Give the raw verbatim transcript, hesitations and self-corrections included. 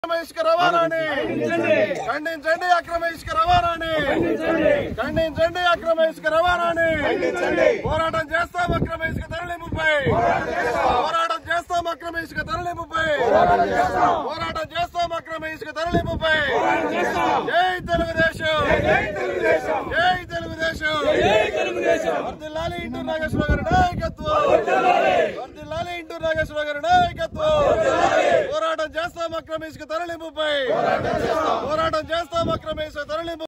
ఇసుక రవాణాని ఖండించండి. అక్రమ ఇసుక రవాణాని ఖండించండి. అక్రమ ఇసుక రవాణాని పోరాటం చేస్తాం. అక్రమ ఇసుక తరలింపుపై పోరాటం చేస్తాం. అక్రమ ఇసుక తరలింపుపై పోరాటం చేస్తాం. అక్రమ ఇసుక తరలింపుపై జై తెలుగుదేశం, జై తెలుగుదేశం. వర్ధిల్లాలి ఇంటూరు నాగేశ్వరరావు గారి నాయకత్వం, వర్ధిల్లాలి ఇంటూరు నాగేశ్వరరావు గారి నాయకత్వం. పోరాటం చేస్తాం. అక్రమ ఇసుక తరలింపుపై పోరాటం చేస్తాం. అక్రమ ఇసుక తరలింపు